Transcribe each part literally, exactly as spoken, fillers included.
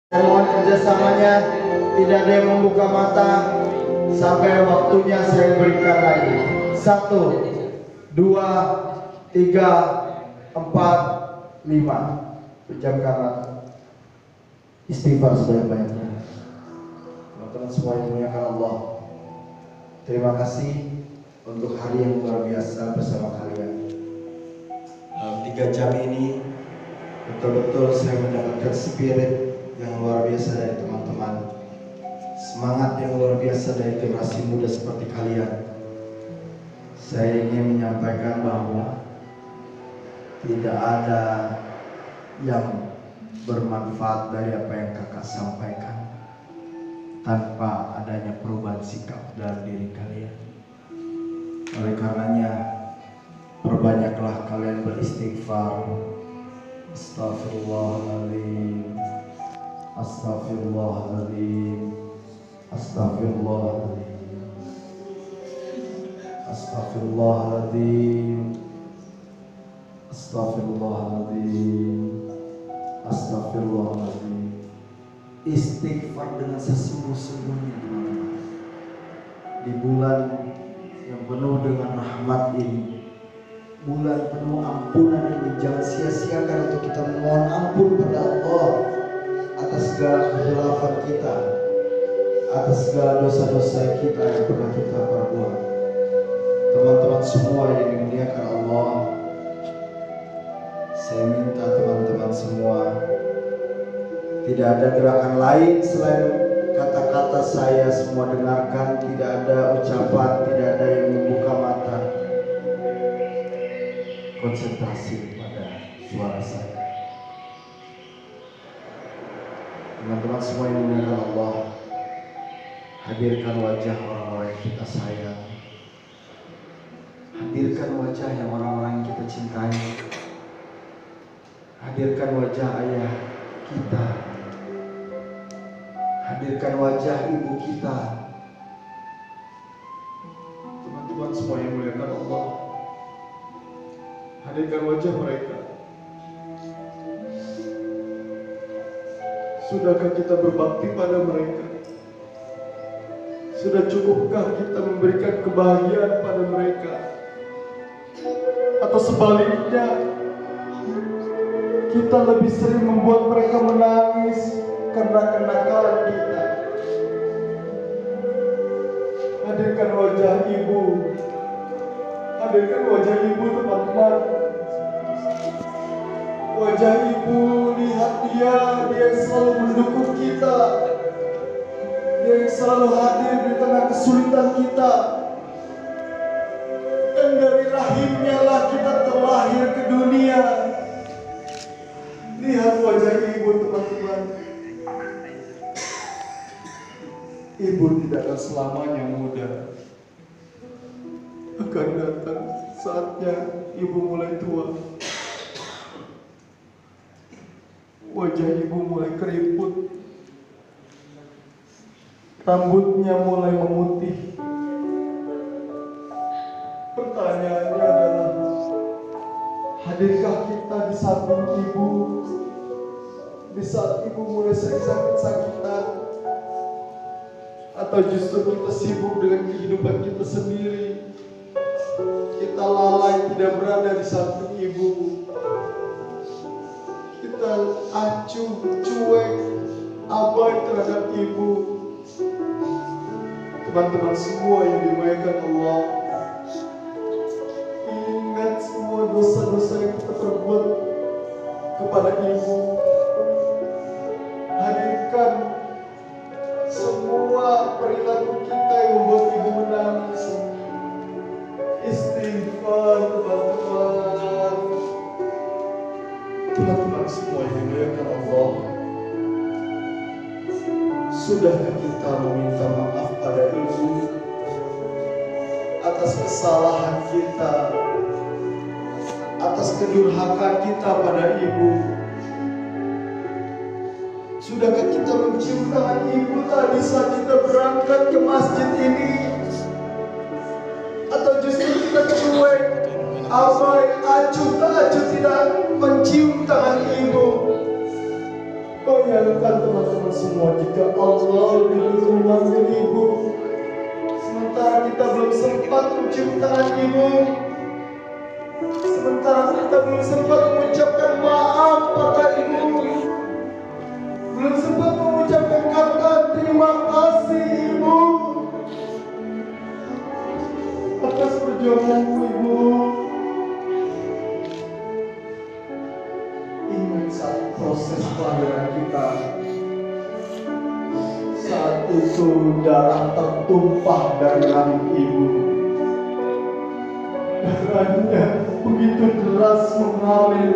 Saya mohon kerjasamanya, tidak ada yang membuka mata sampai waktunya saya berikan lagi. Satu, dua, tiga, empat, lima. Pejamkan mata. Istighfar sebanyak-banyaknya. Teman-teman semua yang dimuliakan Allah, terima kasih untuk hari yang luar biasa bersama kalian. Dalam tiga jam ini betul-betul saya mendapatkan spirit yang luar biasa dari teman-teman, semangat yang luar biasa dari generasi muda seperti kalian. Saya ingin menyampaikan bahwa tidak ada yang bermanfaat dari apa yang kakak sampaikan tanpa adanya perubahan sikap dalam diri kalian. Oleh karenanya, perbanyaklah kalian beristighfar. Astaghfirullahaladzim, Astaghfirullahaladzim, Astaghfirullahaladzim, Astaghfirullahaladzim, Astaghfirullahaladzim, Astaghfirullahaladzim. Istighfar dengan sesungguh-sungguhnya, teman-teman. Di bulan yang penuh dengan rahmat ini, bulan penuh ampunan ini, jangan sia-siakan untuk kita memohon ampun pada Allah atas segala kekhilafan kita, atas segala dosa-dosa kita yang pernah kita perbuat. Teman-teman semua yang dimuliakan Allah, saya minta teman-teman semua, tidak ada gerakan lain selain kata-kata saya semua dengarkan. Tidak ada ucapan, tidak ada yang membuka mata. Konsentrasi pada suara saya. Teman-teman semua yang dimuliakan Allah, hadirkan wajah orang-orang yang kita sayang, hadirkan wajah yang orang-orang yang kita cintai, hadirkan wajah ayah kita, hadirkan wajah ibu kita. Teman-teman semua yang dimuliakan Allah, hadirkan wajah mereka. Sudahkah kita berbakti pada mereka? Sudah cukupkah kita memberikan kebahagiaan pada mereka? Atau sebaliknya, kita lebih sering membuat mereka menangis karena kenakalan kita? Hadirkan wajah ibu, hadirkan wajah ibu, teman-teman. Wajah ibu, lihat dia, dia yang selalu mendukung kita, dia yang selalu hadir di tengah kesulitan kita. Dan dari rahimnya lah kita terlahir ke dunia. Lihat wajah ibu, teman-teman. Ibu tidak akan selamanya muda. Akan datang saatnya ibu mulai tua. Wajah ibu mulai keriput, rambutnya mulai memutih. Pertanyaannya adalah, hadirkah kita di samping ibu di saat ibu mulai sering sakit-sakitan? Atau justru kita sibuk dengan kehidupan kita sendiri, kita lalai tidak berada di samping ibu, kita acuh, cuek, abai terhadap ibu. Teman-teman semua yang dimuliakan Allah, ingat semua dosa-dosa yang kita perbuat kepada ibu. Hadirkan semua perilaku kita yang membuat ibu menangis. Istighfar, teman-teman. Teman-teman semua yang dimuliakan Allah, sudahkah kita meminta maaf pada ibu atas kesalahan kita, atas kedurhakaan kita pada ibu? Sudahkah kita mencium tangan ibu tadi saat kita berangkat ke masjid ini? Atau justru kita cuek, abai, acuh, tak acuh, tidak mencium tangan ibu? Bayangkan, teman-teman semua jika Allah lebih memanggil ibu, sementara kita belum sempat menciptakan ibu, sementara kita belum sempat mengucapkan maaf pada ibu, belum sempat mengucapkan kata terima kasih ibu atas perjuanganmu ibu. Ingat saat proses kelahiran kita, saat itu darah tertumpah dari rahim ibu. Darahnya begitu deras mengalir,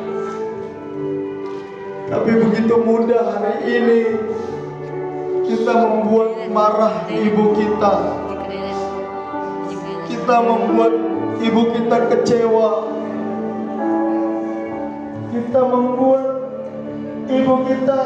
tapi begitu mudah hari ini kita membuat marah ibu kita. Kita membuat ibu kita kecewa. Kita membuat ibu kita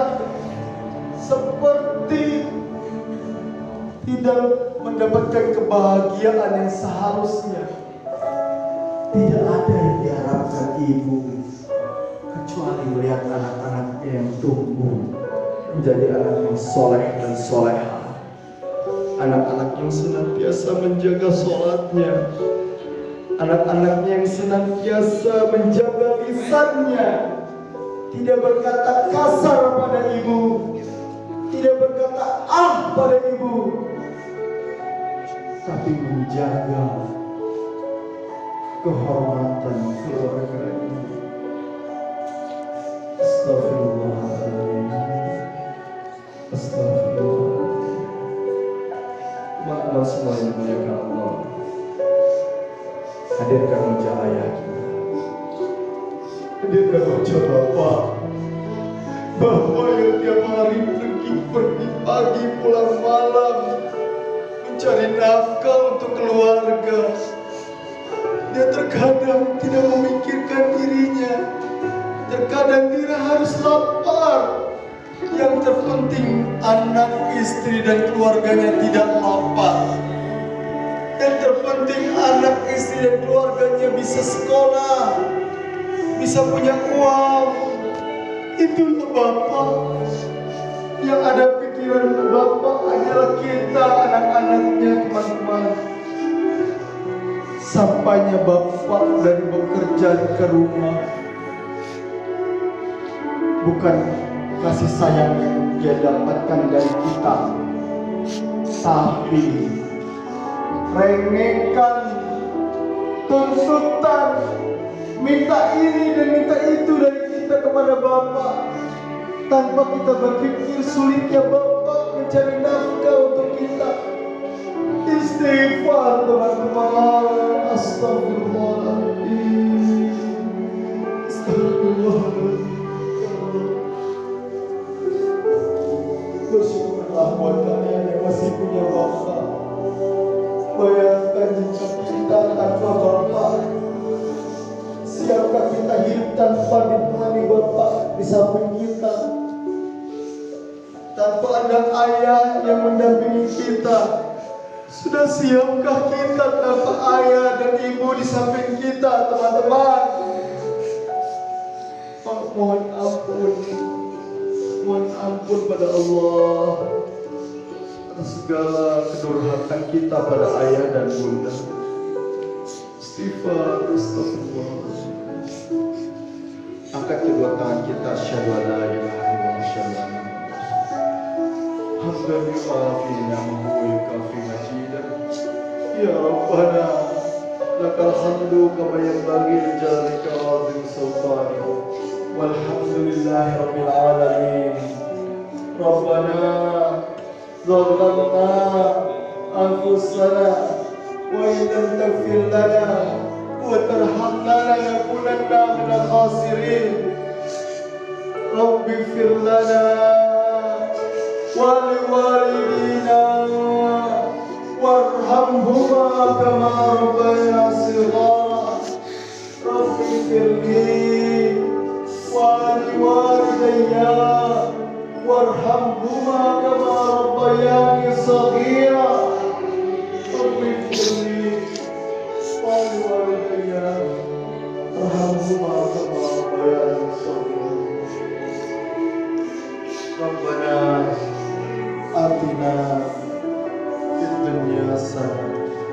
seperti tidak mendapatkan kebahagiaan yang seharusnya. Tidak ada yang diharapkan ibu kecuali melihat anak-anaknya yang tumbuh menjadi anak yang soleh dan soleha, anak-anak yang senantiasa menjaga sholatnya, anak-anaknya yang senantiasa menjaga lisannya, tidak berkata kasar pada ibu, tidak berkata ah pada ibu, tapi menjaga kehormatan keluarga ini. Astagfirullahaladzim. Astagfirullah. Teman-teman semua yang dimuliakan Allah, hadirkan wajah ayah kita, hadirkan wajah bapak, bapak yang tiap hari pergi pergi pagi pulang malam mencari nafkah untuk keluarga. Dia terkadang tidak memikirkan dirinya, terkadang dia harus lapar. Yang terpenting anak, istri dan keluarganya tidak lapar. Yang terpenting anak, istri dan keluarganya bisa sekolah, bisa punya uang. Itulah Bapak. Yang ada pikiran Bapak adalah kita, anak-anaknya, teman-teman. Sampainya Bapak dari bekerja ke rumah, bukan kasih sayang yang dia dapatkan dari kita, tapi rengekan, tuntutan, minta ini dan minta itu dari kita kepada Bapak, tanpa kita berpikir sulitnya Bapak mencari nafkah untuk kita. Istighfar teman-teman. Astagfirullahaladzim. Astagfirullahaladzim. Bersyukurlah buat kalian yang masih punya Bapak. Bayangkan jika kita tanpa Bapak, siapkah kita hidup tanpa ditemani Bapak di samping kita? Tanpa ada ayah yang mendampingi kita, sudah siapkah kita tanpa ayah dan ibu di samping kita, teman-teman? Mohon ampun, mohon ampun pada Allah atas segala kedurhakaan kita pada ayah dan bunda. Istighfar, astagfirullah. Angkat kedua tangan kita, asyhadu an la ilaha illallah, asyhadu anna hamdan yu'afi ni'amahu wa yukafi majidah. Ya Rabbana lakal hamdu kama yanbaghi li jalalika wa 'azimi sultanik. Walhamdulillahi rabbil alamin. Rabbana zalamna anfusana wa in lam taghfir lana wa tarhamna lanakunanna minal khasirin. Rabbi ighfir lana wa liwalidina warhamhuma kama rabbayana shighara. Rabbi ighfirli wa liwalidayya warhamhuma kama rabbayani shaghira. Rabbi ighfirli wa liwalidayya warhamhuma kama rabbayani shaghira. Rabbana atina fid dunya hasanah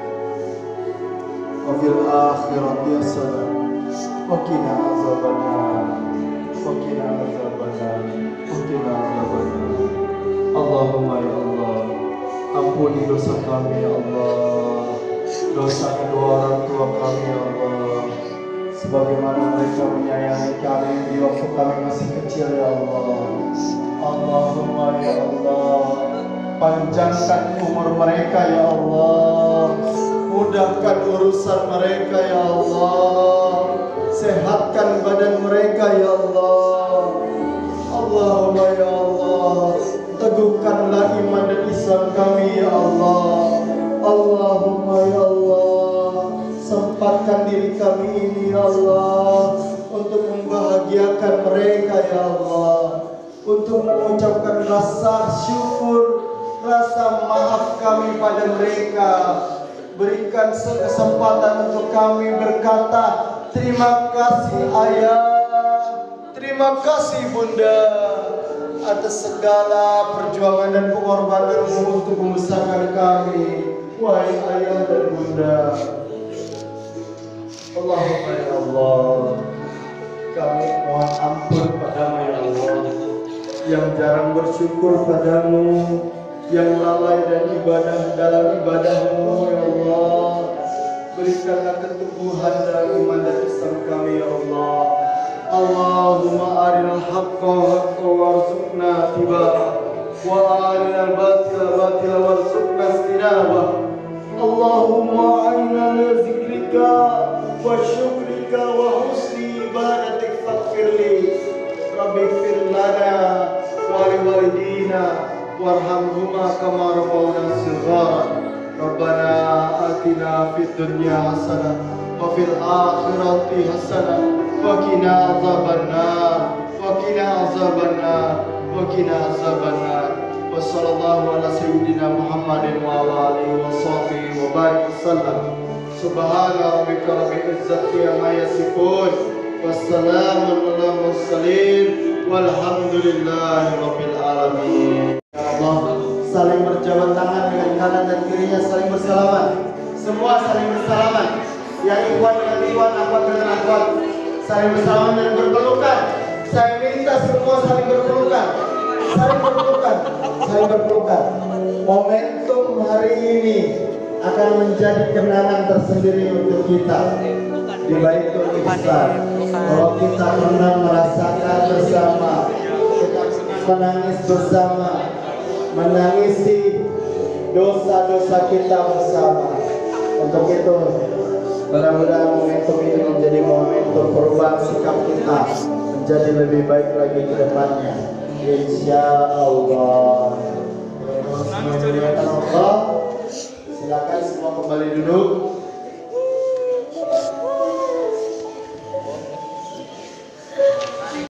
wa fil akhirati hasanah wa qina azabannar wa qina azabannar wa qina azabannar. Allahumma ya Allah, ampuni dosa kami ya Allah, dosa kedua orang tua kami ya Allah, sebagaimana mereka menyayangi kami di waktu kami masih kecil ya Allah. Allahumma ya Allah, panjangkan umur mereka ya Allah, mudahkan urusan mereka ya Allah, sehatkan badan mereka ya Allah. Allahumma ya Allah, teguhkanlah iman dan Islam kami ya Allah. Allahumma ya Allah, sempatkan diri kami ini ya Allah untuk membahagiakan mereka ya Allah, untuk mengucapkan rasa syukur, rasa maaf kami pada mereka. Berikan kesempatan untuk kami berkata terima kasih ayah, terima kasih bunda atas segala perjuangan dan pengorbananmu untuk membesarkan kami, wahai ayah dan bunda. Allahumma ya Allah, kami mohon ampun padamu ya Allah, yang jarang bersyukur padamu, yang lalai dan ibadah dalam ibadahmu ya Allah. Berikanlah keteguhan dalam iman dan Islam kami ya Allah. Allahumma arinal haqqa haqqa warzuqna tibaa wa arinal batila batila warzuqna istinabah. Allahumma a'inna li zikrika wa syukrika wa husni ibadatik faghfirli rabbi fir lana wa li walidina warhamhuma kama rabbawna shighara. Rabbana atina fid dunya hasanah wa fil akhirati hasanah wa qina azabannar wa qina azabannar wa qina azabannar. Wa sallallahu ala sayyidina Muhammadin wa ala alihi wa sahbihi wa barik wasallam. Subhana rabbika rabbil izzati amma yasifun, wassalamun ala mursalin, walhamdulillahi rabbil alamin. Ya Allah, saling berjabat tangan dengan kanan dan kirinya, saling bersalaman. Semua saling bersalaman. Yang ikhwan dengan ikhwan, akhwat dengan akhwat, saling bersalaman dan berpelukan. Saya minta semua saling berpelukan, saling berpelukan, saling berpelukan. Momentum hari ini akan menjadi kenangan tersendiri untuk kita di Baitul Ihsan. Kalau kita pernah merasakan bersama, kita menangis bersama, menangisi dosa-dosa kita bersama. Untuk itu, mudah-mudahan momentum ini menjadi momentum perubahan sikap kita menjadi lebih baik lagi ke depannya, insya Allah. Allah, silakan semua kembali duduk.